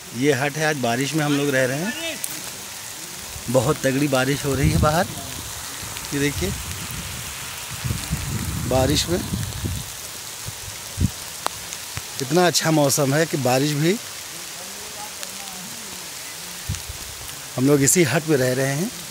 ये हट है। आज बारिश में हम लोग रह रहे हैं। बहुत तगड़ी बारिश हो रही है बाहर। ये देखिए बारिश में इतना अच्छा मौसम है कि बारिश भी। हम लोग इसी हट में रह रहे हैं।